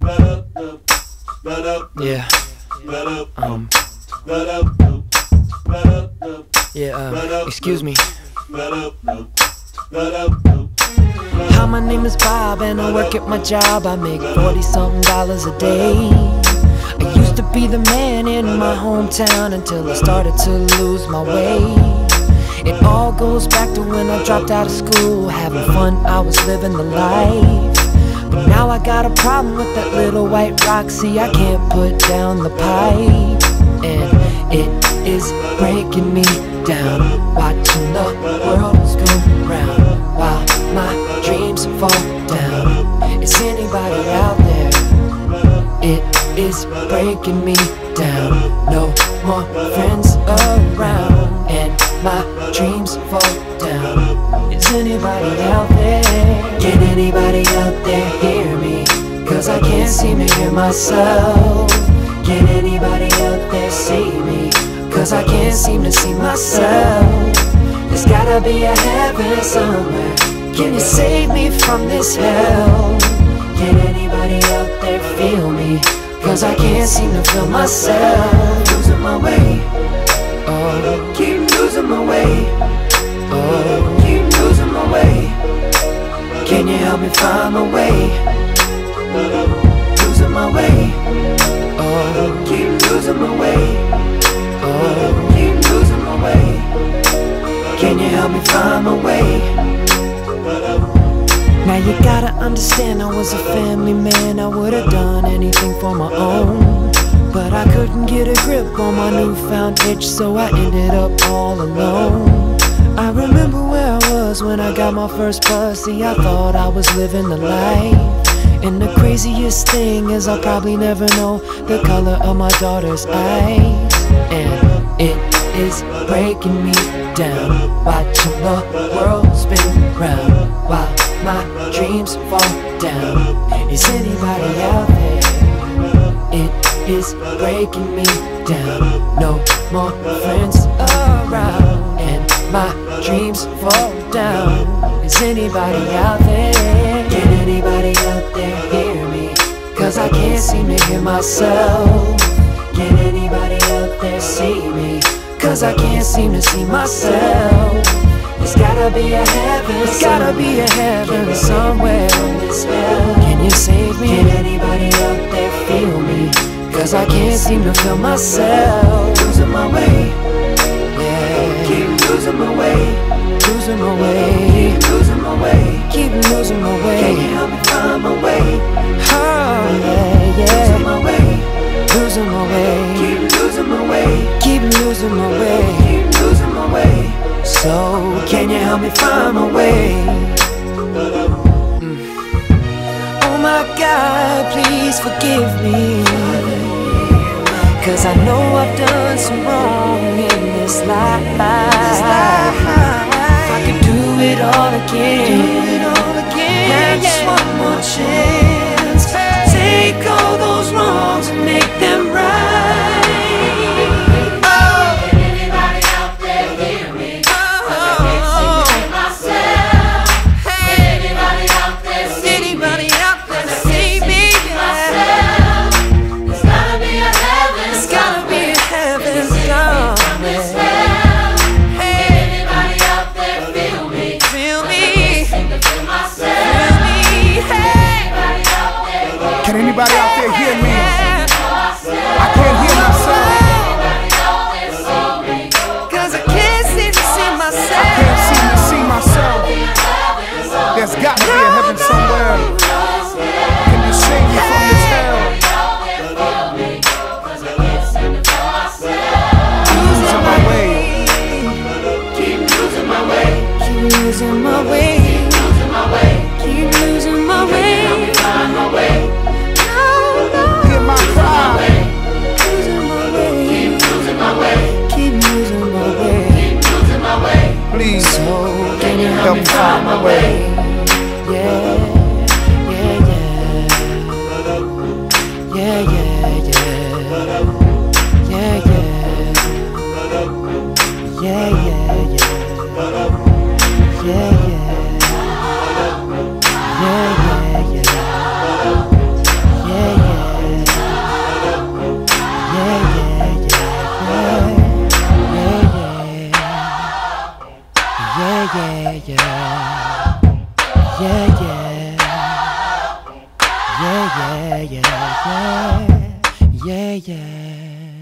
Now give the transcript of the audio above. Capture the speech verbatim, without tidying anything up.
Yeah. Um. Yeah. Uh, excuse me. Hi, my name is Bob and I work at my job. I make forty something dollars a day. I used to be the man in my hometown until I started to lose my way. It all goes back to when I dropped out of school. Having fun, I was living the life. But now I got a problem with that little white rock. See, I can't put down the pipe, and it is breaking me down. Watching the world go round while my dreams fall down. Is anybody out there? It is breaking me down. No more friends around, and my dreams fall down. Is anybody out there? Can anybody out there hear me? Cause I can't seem to hear myself. Can anybody out there see me? Cause I can't seem to see myself. There's gotta be a heaven somewhere. Can you save me from this hell? Can anybody out there feel me? Cause I can't seem to feel myself. Losing my way. Oh, keep losing my way. Oh, keep losing my way. Can you help me find my way? Losing my way. Oh, keep losing my way. Oh, keep losing my way. Can you help me find my way? Now you gotta understand, I was a family man. I would've done anything for my own, but I couldn't get a grip on my newfound itch, so I ended up all alone. I remember where I was when I got my first buzz. See, I thought I was living the life, and the craziest thing is I'll probably never know the color of my daughter's eyes. And it is breaking me down, watching the world spin round while my dreams fall down. Is anybody out there? It is breaking me down. No more friends around, and my dreams fall down. Is anybody out there? Can anybody out there hear me? Cause I can't seem to hear myself. Can anybody out there see me? Cause I can't seem to see myself. There's gotta be a heaven. There's gotta be a heaven somewhere. Can you save me? Can anybody out there feel me? Cause I can't seem to feel myself. Losing my way. Yeah. Keep losing my way. Losing my way. Keep losing my way. Keep losing my way. Can you help me find my way? Oh yeah, yeah. Losing my way. Losing my way. Keep losing my way. Keep losing my way. Keep losing my way. So can you help me find my way? Mm. Oh my God, please forgive me, cause I know I've done some wrong in this life. If I could do it all again, have just one more chance, take all those wrongs and make them right. Can anybody out there hear me? I can't hear myself. Cause I can't seem to see myself. I can't seem to see myself. There's got to be a heaven somewhere. Can you save me from this hell? Losing my way. Keep losing my way. Keep losing my way. Keep losing my way. Find my way. Hear my cry. Losing my way. Keep losing my way. Keep losing my way. Keep losing my way. Please, so can you help me find my way? Yeah. Yeah, yeah. Yeah, yeah, yeah, yeah. Yeah, yeah.